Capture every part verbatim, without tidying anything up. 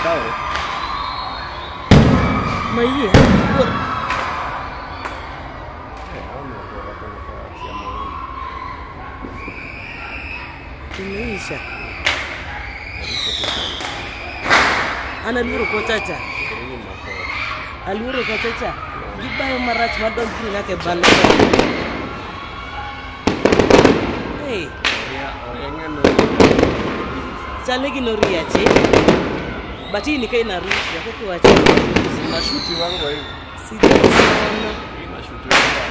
Tahu. Maiye. Por. Imeisha. Ana luro ko chacha. Aluro ko chacha. Gibayo marach madon kina ke balo. Hey. Chale ginoria che. Batini kai na rushi yako kiwacha. Mashuti wangu hivi. Sijana. Mashuti wangu.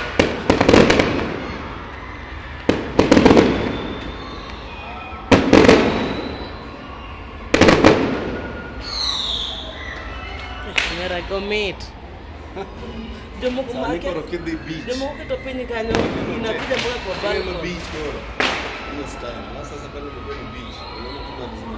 Ngara gomit. Jomo kumake. Jomo keto pini kanyo inakuja mpaka kwa balcony. Beach bora. Hiyo style. Na sasa pale ni beach. Unaona kuna lazima.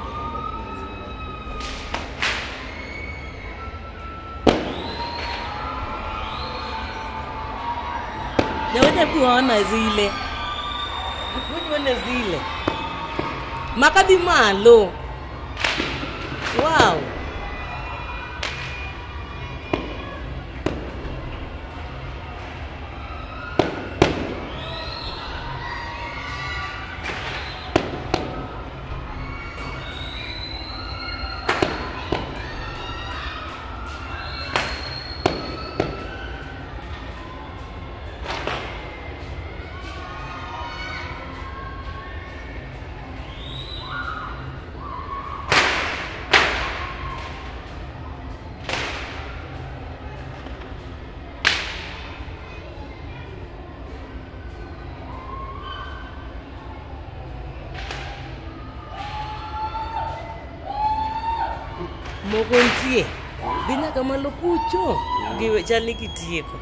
Nyawaje kuona zile. Kuona zile. Makadi malo. Wow. Mogontie. Bina kama lokucho. Giwe chali kitieko.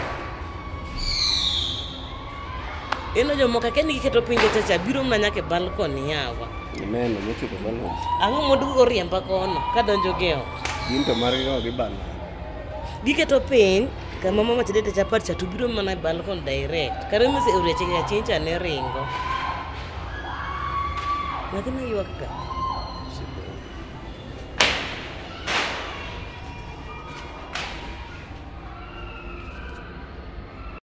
Eno jo moka keni kiketo pinje chacha biro mna nyake balcony yawa. Neno mecho ko balcony. Ango modu go riemba kono kadonjo geo. Ginto mar go gi bana. Giketo piny kama mama chedete chapat cha to biro mana balcony direct. Kare mise ureche ya chincha ne ringo. Madina yuaka.